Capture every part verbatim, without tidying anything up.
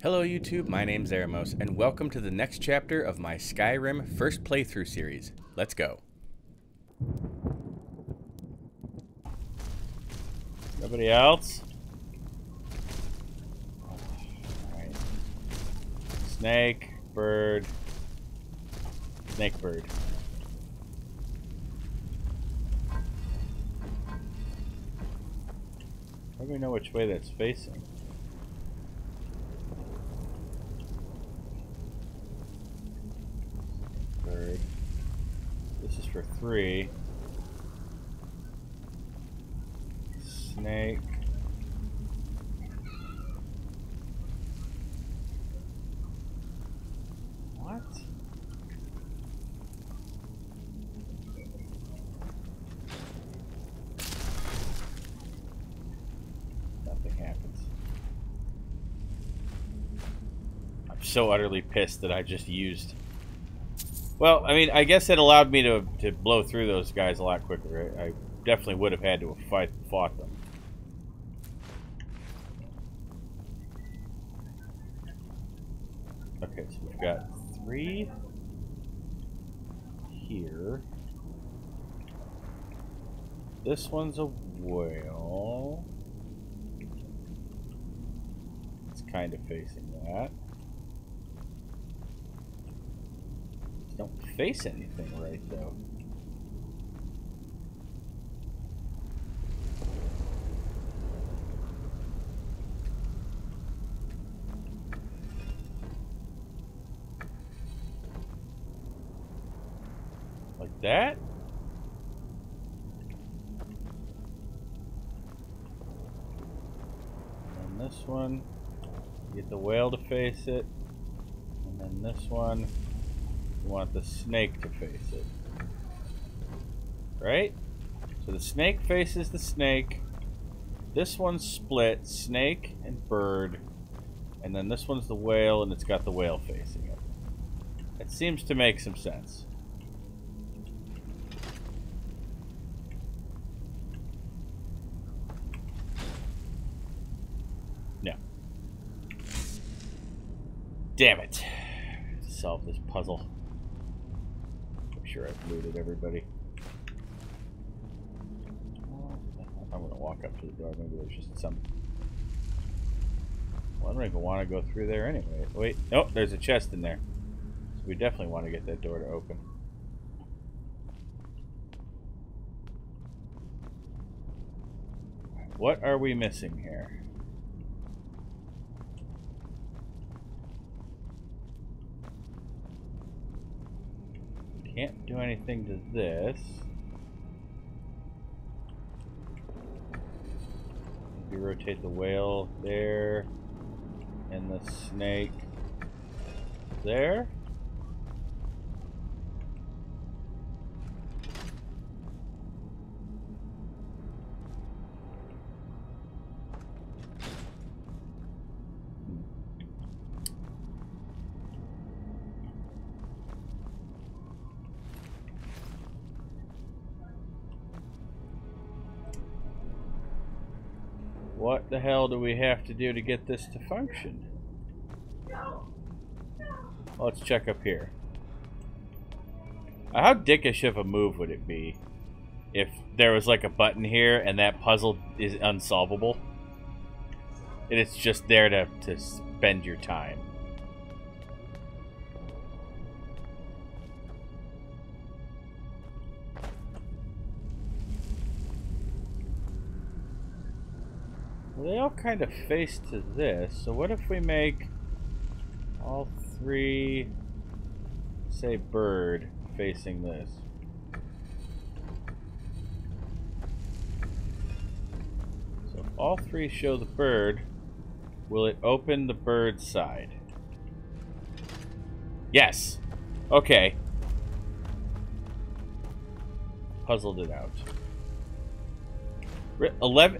Hello YouTube, my name's Aerimos, and welcome to the next chapter of my Skyrim first playthrough series. Let's go. Nobody else? Alright. Snake, bird. Snake, bird. How do we know which way that's facing? Bird. This is for three. Snake. What? Nothing happens. I'm so utterly pissed that I just used. Well, I mean, I guess it allowed me to to blow through those guys a lot quicker. I, I definitely would have had to have fight fought them. Okay, so we've got three here. This one's a whale. It's kind of facing that. Don't face anything right though. Like that? And this one, get the whale to face it. And then this one, you want the snake to face it. Right? So the snake faces the snake. This one's split, snake and bird. And then this one's the whale, and it's got the whale facing it. It seems to make some sense. No. Damn it. Solve this puzzle. Sure, I've looted everybody. I'm gonna walk up to the door. Maybe there's just some. Well, I don't even want to go through there anyway. Wait, nope, there's a chest in there. So we definitely want to get that door to open. What are we missing here? Can't do anything to this. Maybe rotate the whale there, and the snake there. What the hell do we have to do to get this to function? Well, let's check up here. How dickish of a move would it be if there was like a button here and that puzzle is unsolvable? And it's just there to, to spend your time. Well, they all kind of face to this, so what if we make all three, say, bird facing this? So if all three show the bird, will it open the bird side? Yes! Okay. Puzzled it out. eleven...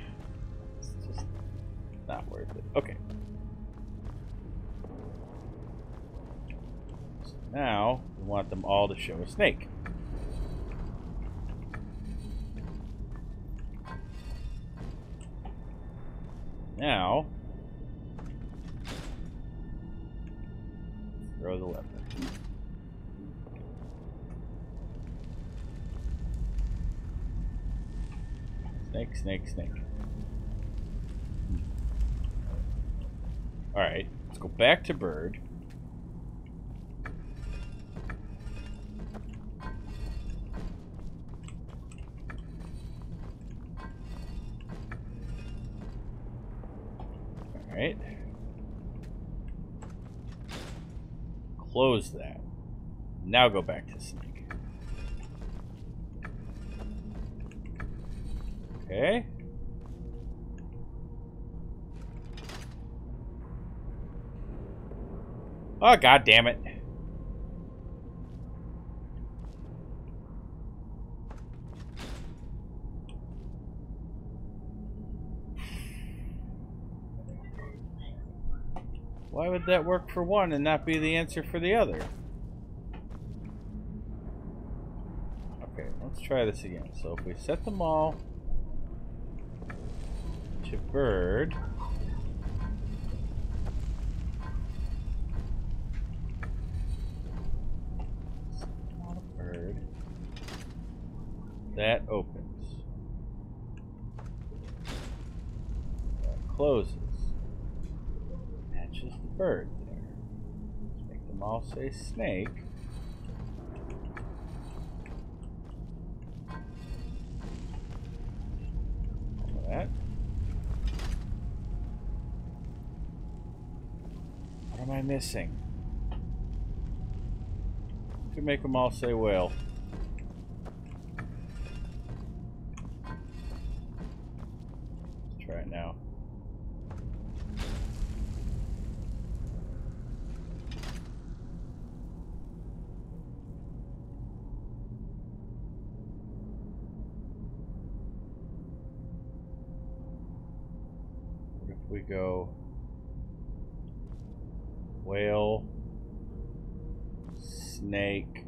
Not worth it. Okay. So now we want them all to show a snake. Now throw the lever. Snake, snake, snake. Alright, let's go back to bird. Alright. Close that. Now go back to snake. Okay. Oh, god damn it. Why would that work for one and not be the answer for the other? Okay, let's try this again. So if we set them all to bird, bird, that opens, that closes. Matches the bird there. Let's make them all say snake. All that. What am I missing? Could make them all say whale. Let's try it now. We go whale, snake,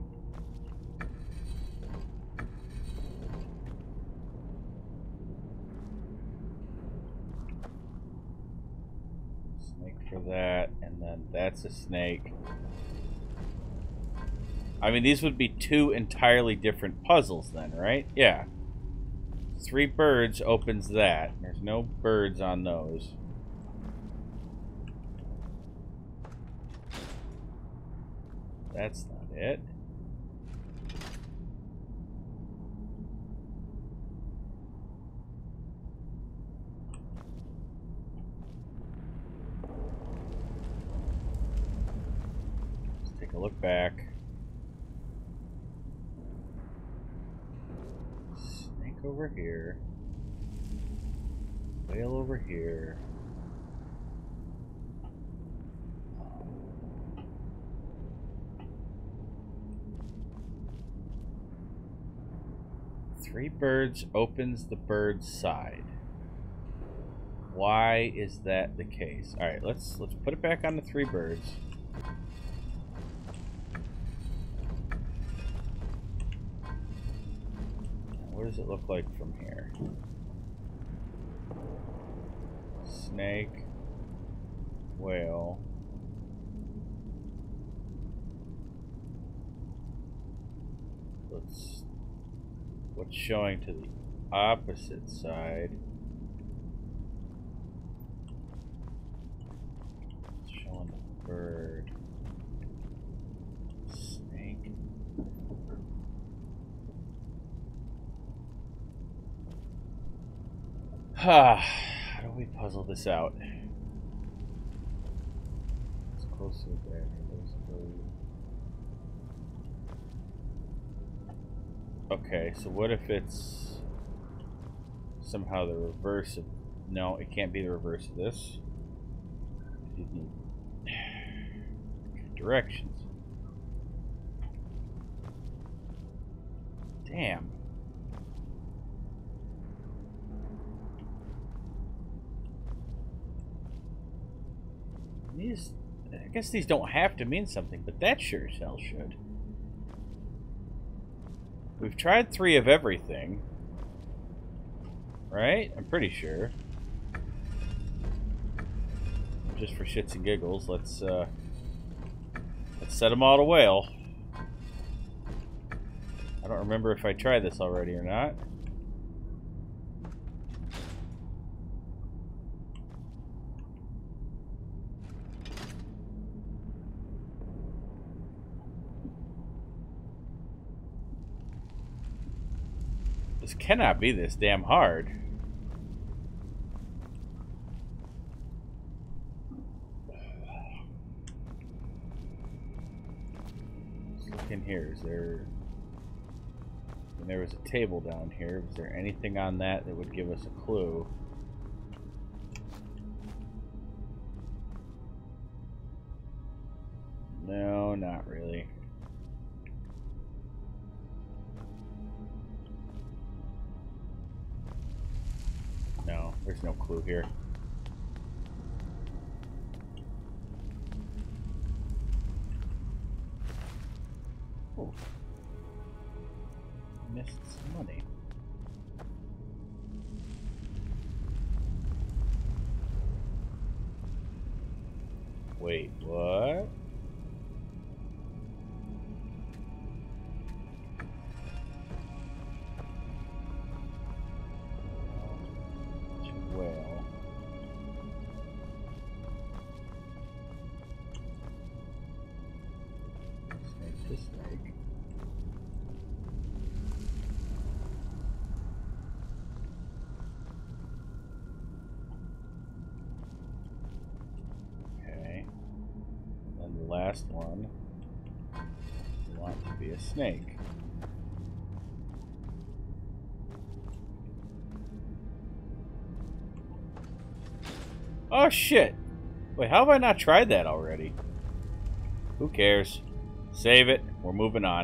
snake for that, and then that's a snake. I mean, these would be two entirely different puzzles then, right? Yeah. Three birds opens that. There's no birds on those. That's not it. Let's take a look back. Snake over here. Whale over here. Three birds opens the bird's side. Why is that the case? All right, let's let's put it back on the three birds. What does it look like from here? Snake, whale. Let's. What's showing to the opposite side? It's showing the bird. Snake. How do we puzzle this out? It's closer there. There's bird. Okay, so what if it's somehow the reverse of... No, it can't be the reverse of this. You need directions. Damn. These... I guess these don't have to mean something, but that sure as hell should. We've tried three of everything, right? I'm pretty sure. Just for shits and giggles, let's uh, let's Let's set them all to whale. I don't remember if I tried this already or not. This cannot be this damn hard. Let's look in here. Is there... And there was a table down here. Was there anything on that that would give us a clue? No, not really. No, there's no clue here. Oh. Missed some money. Wait, what? Well. Snake to snake. Okay. And the last one, we want to be a snake. Oh shit! Wait, how have I not tried that already? Who cares? Save it. We're moving on.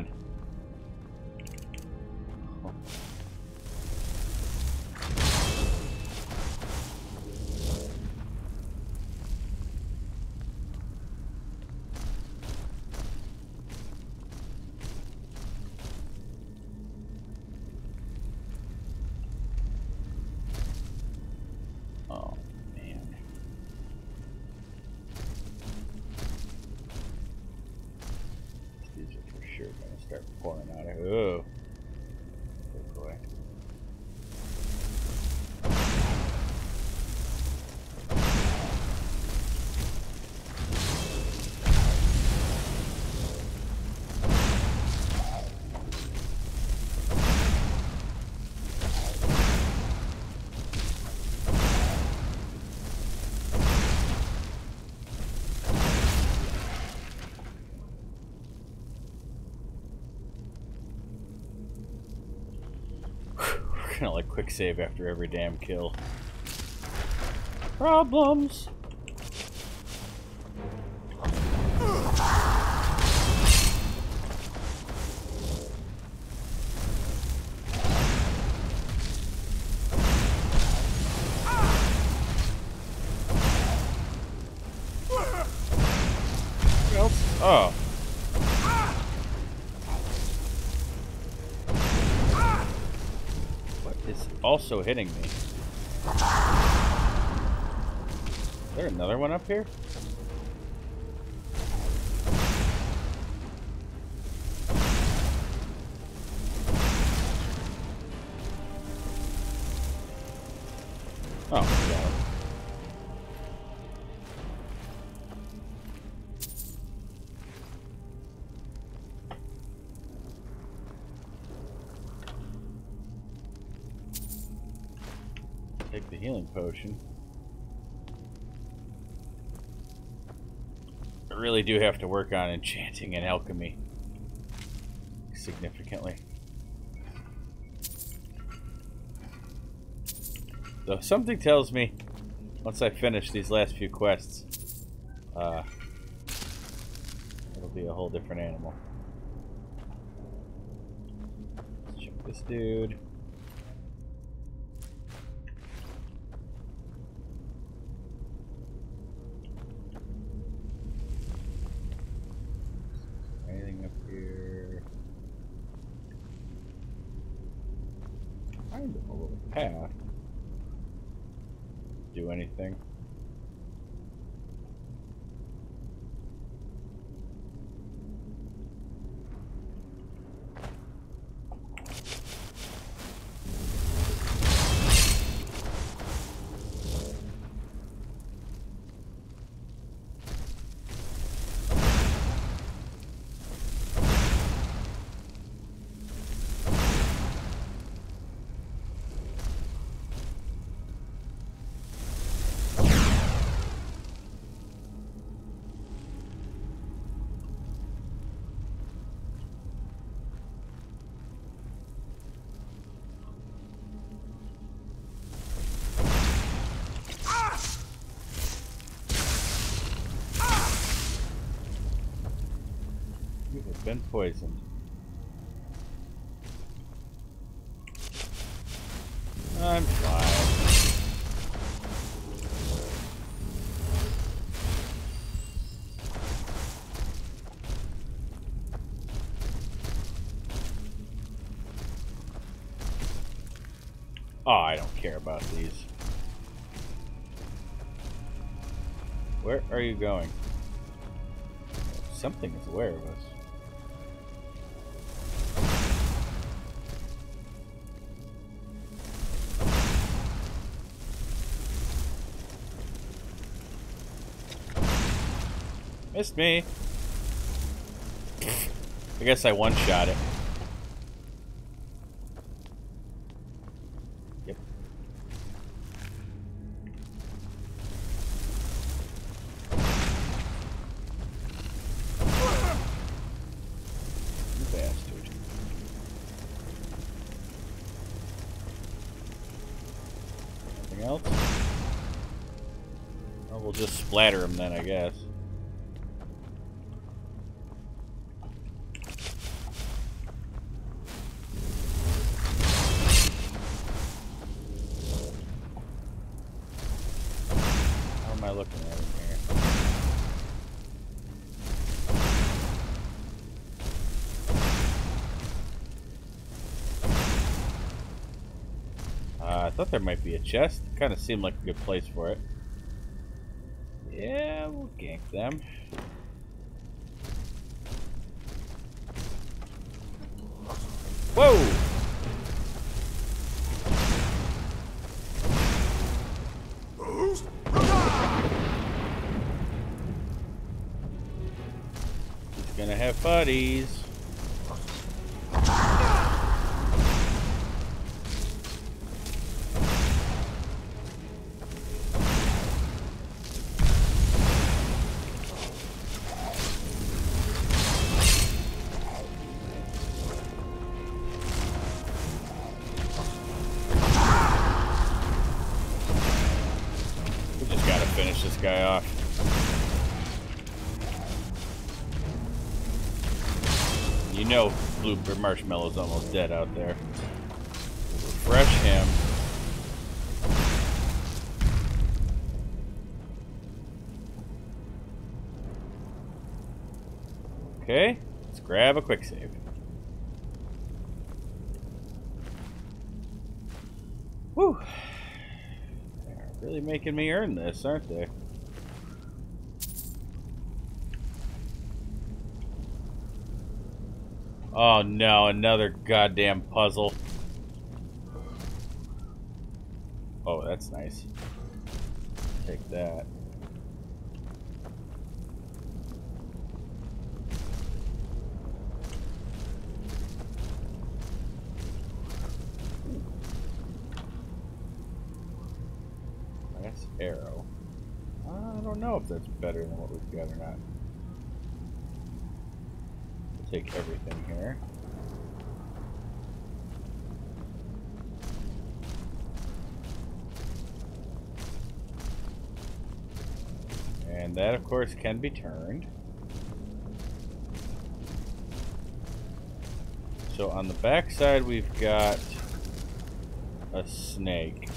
Oh. Sure, gonna start pouring out of. Oh, good boy. Kind of like quick save after every damn kill. Problems. What else? Oh. Also hitting me. Is there another one up here? Oh, God. Take the healing potion. I really do have to work on enchanting and alchemy significantly. So something tells me once I finish these last few quests, uh, it'll be a whole different animal. Let's check this dude. Anything up here? Kind of a little path. Do anything? I've been poisoned. I'm fine. Oh, I don't care about these. Where are you going? Something is aware of us. Missed me. I guess I one-shot it. Yep. You bastard. Anything else? Well, we'll just splatter him then, I guess. Am I looking at him here? Uh, I thought there might be a chest. Kind of seemed like a good place for it. Yeah, we'll gank them. Whoa! Gonna have buddies. We just gotta finish this guy off. You know Blue Marshmallow's almost dead out there. Refresh him. Okay, let's grab a quick save. Whew. They're really making me earn this, aren't they? Oh no, another goddamn puzzle. Oh, that's nice. Take that. That's arrow. I don't know if that's better than what we've got or not. Take everything here. And that, of course, can be turned. So on the back side, we've got a snake.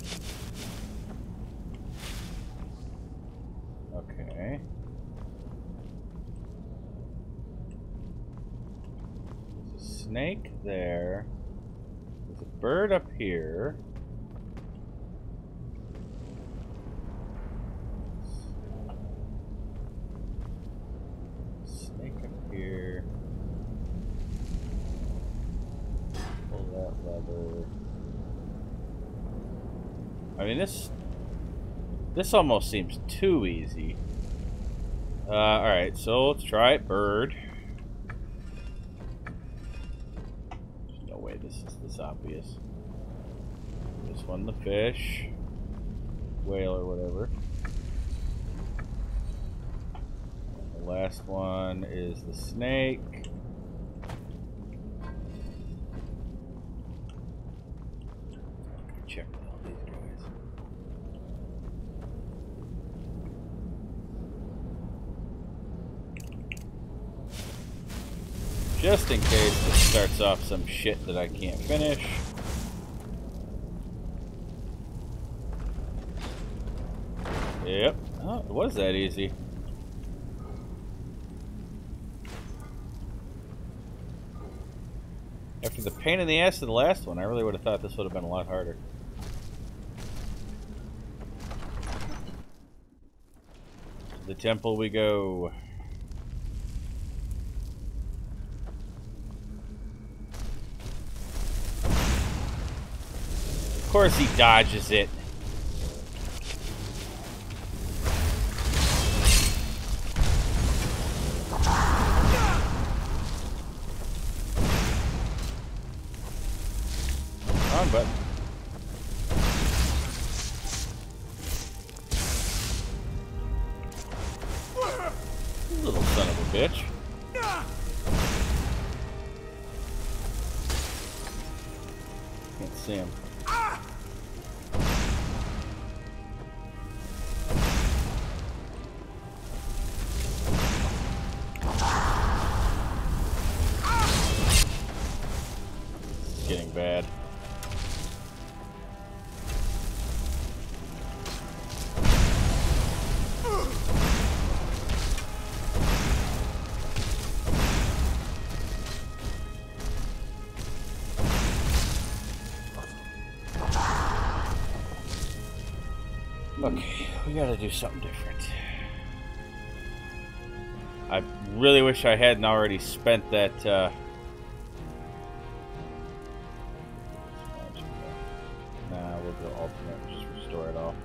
Okay. Snake there. There's a bird up here. Snake up here. Pull that lever. I mean, this this almost seems too easy. Uh, all right, so let's try it. Bird. This is this obvious. This one, the fish, whale or whatever. And the last one is the snake. Check all these guys. Just in case it starts off some shit that I can't finish. Yep. Oh, it was that easy. After the pain in the ass of the last one, I really would have thought this would have been a lot harder. To the temple we go. Of course he dodges it. Wrong button. Little son of a bitch. Can't see him. It's getting bad. Okay, we gotta do something different. I really wish I hadn't already spent that, uh... Nah, we'll go ultimate and just restore it all.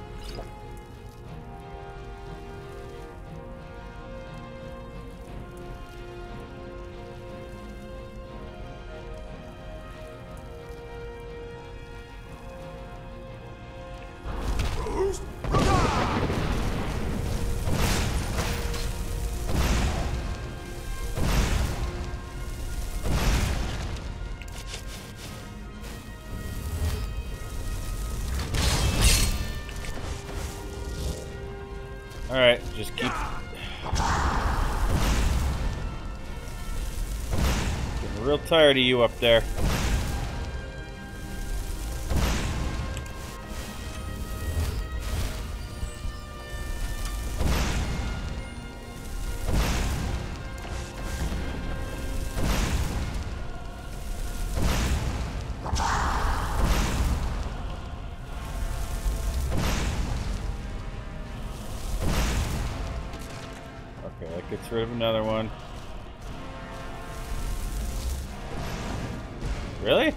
Alright, just keep... Getting real tired of you up there. That gets rid of another one. Really?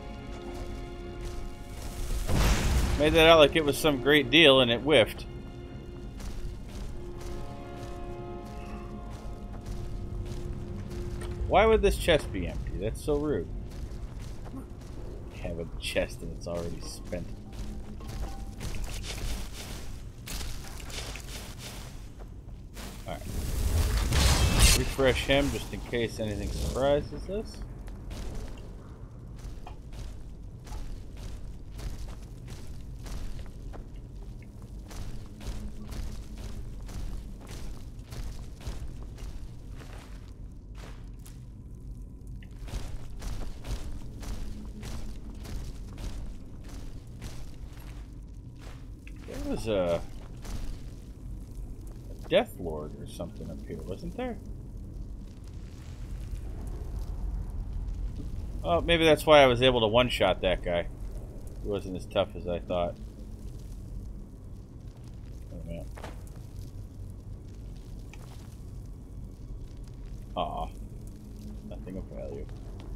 Made that out like it was some great deal and it whiffed. Why would this chest be empty? That's so rude. Have a chest and it's already spent. Alright. Refresh him just in case anything surprises us. There was a, a Death Lord or something up here, wasn't there? Oh, maybe that's why I was able to one-shot that guy. He wasn't as tough as I thought. Oh, man. Aw. Nothing of value.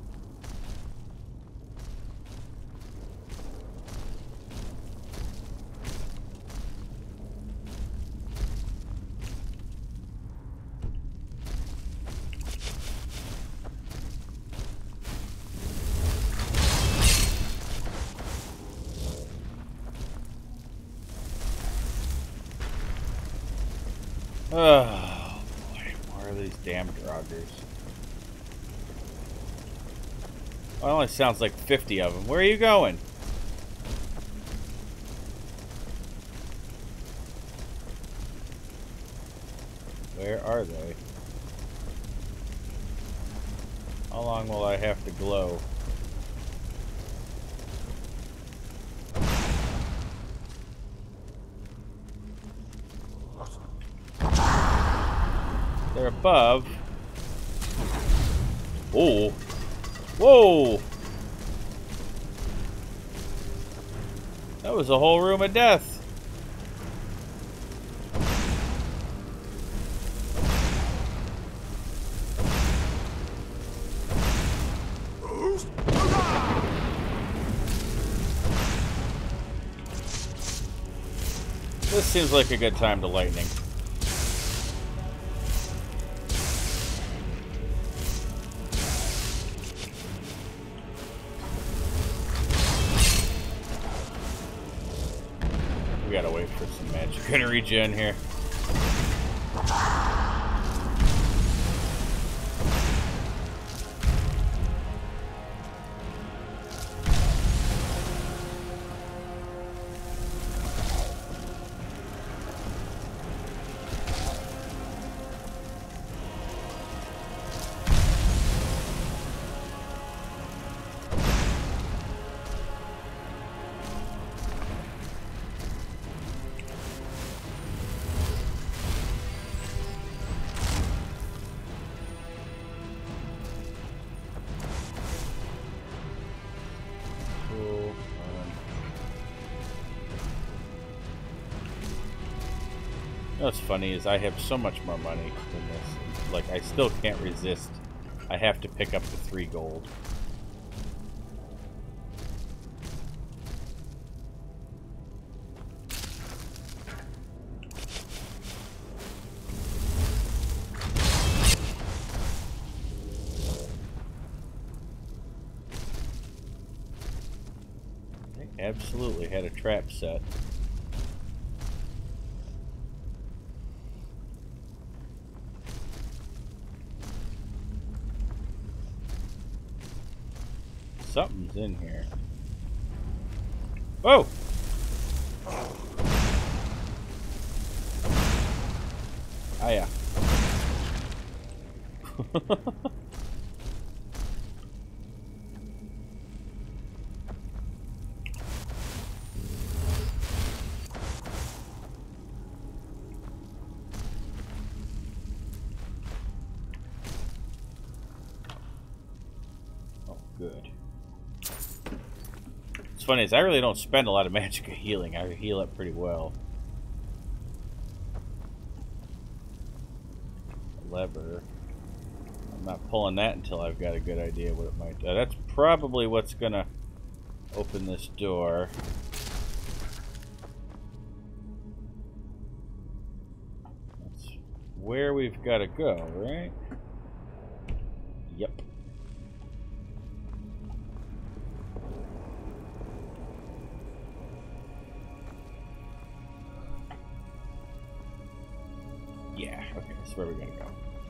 Oh boy, more of these damn Draugrs. Well, it only sounds like fifty of them. Where are you going? Where are they? How long will I have to glow? They're above. Oh. Whoa! That was a whole room of death. This seems like a good time to lightning. We gotta wait for some magic to regen here. What's funny is I have so much more money than this. Like, I still can't resist. I have to pick up the three gold. They absolutely had a trap set. Something's in here. Whoa! Ah, yeah. Oh, good. Funny is I really don't spend a lot of magic healing. I heal up pretty well. Lever. I'm not pulling that until I've got a good idea what it might do. That's probably what's gonna open this door. That's where we've got to go, right? Yep. Yeah, okay, that's where we're gonna go.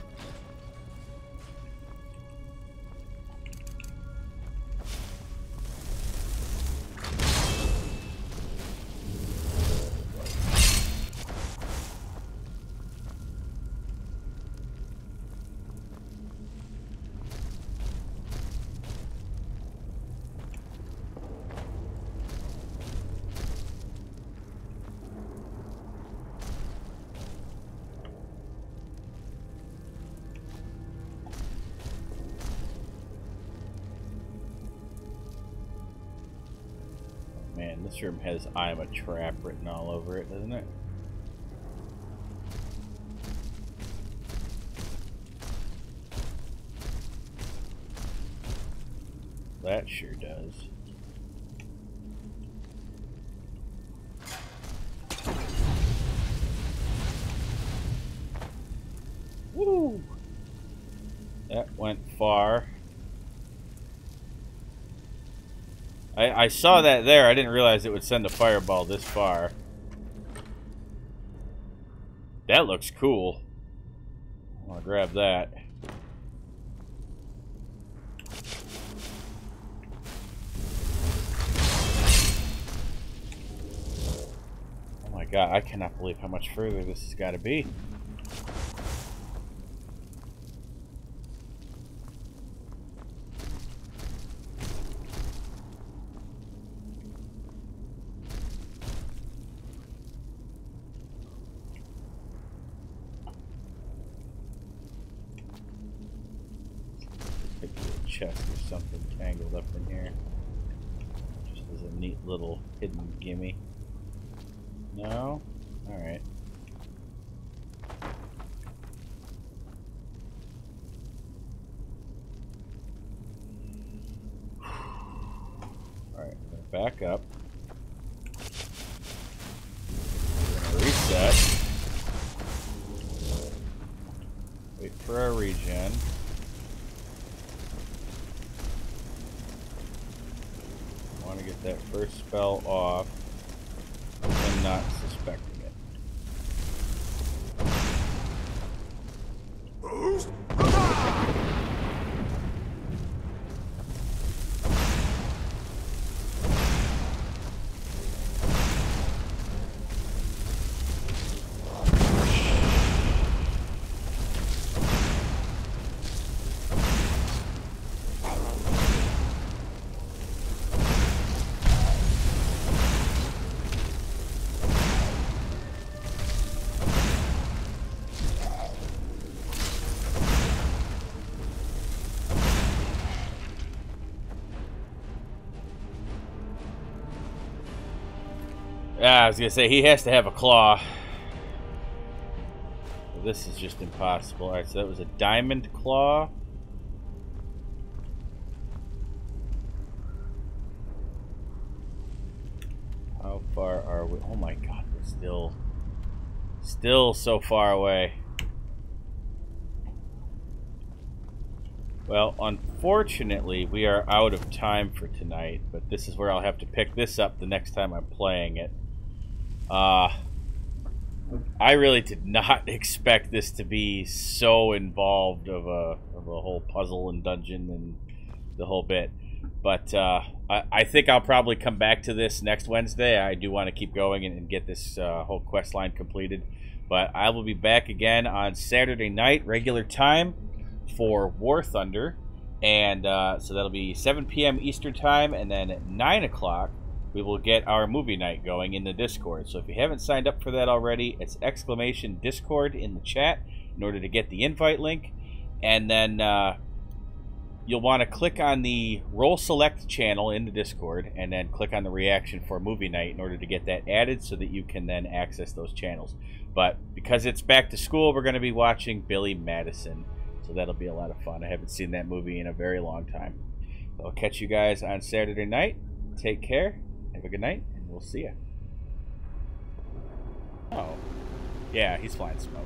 Man, this room has "I'm a trap" written all over it, doesn't it? That sure does. Woo! That went far. I, I saw that there. I didn't realize it would send a fireball this far. That looks cool. I want to grab that. Oh my god, I cannot believe how much further this has got to be. chest or something tangled up in here. Just as a neat little hidden gimme. No? Alright. Alright, we're gonna back up. We're gonna reset. Wait for our regen. I want to get that first spell off. I'm not suspecting it. Ah, I was gonna say he has to have a claw. Well, this is just impossible. Alright, so that was a diamond claw. How far are we? Oh my god, we're still still so far away. Well, unfortunately, we are out of time for tonight, but this is where I'll have to pick this up the next time I'm playing it. Uh, I really did not expect this to be so involved of a, of a whole puzzle and dungeon and the whole bit. But uh, I, I think I'll probably come back to this next Wednesday. I do want to keep going and, and get this uh, whole quest line completed. But I will be back again on Saturday night, regular time, for War Thunder. And uh, so that'll be seven P M Eastern Time, and then at nine o'clock we will get our movie night going in the Discord. So if you haven't signed up for that already, it's exclamation Discord in the chat in order to get the invite link. And then uh, you'll want to click on the Roll Select channel in the Discord, and then click on the reaction for movie night in order to get that added so that you can then access those channels. But because it's back to school, we're going to be watching Billy Madison. So that'll be a lot of fun. I haven't seen that movie in a very long time. So I'll catch you guys on Saturday night. Take care. Have a good night, and we'll see you. Oh. Yeah, he's flying smoke.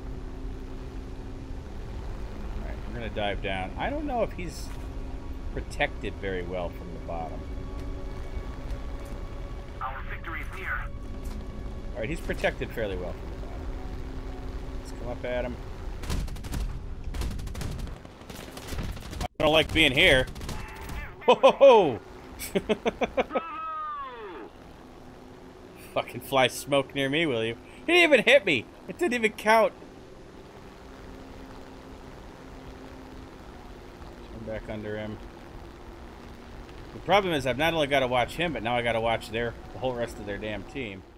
Alright, we're going to dive down. I don't know if he's protected very well from the bottom. Our victory is near. Alright, he's protected fairly well from the bottom. Let's come up at him. I don't like being here. Whoa! Ho, ho. Fucking fly smoke near me, will you? He didn't even hit me. It didn't even count. Turn back under him. The problem is I've not only got to watch him, but now I got to watch their the whole rest of their damn team.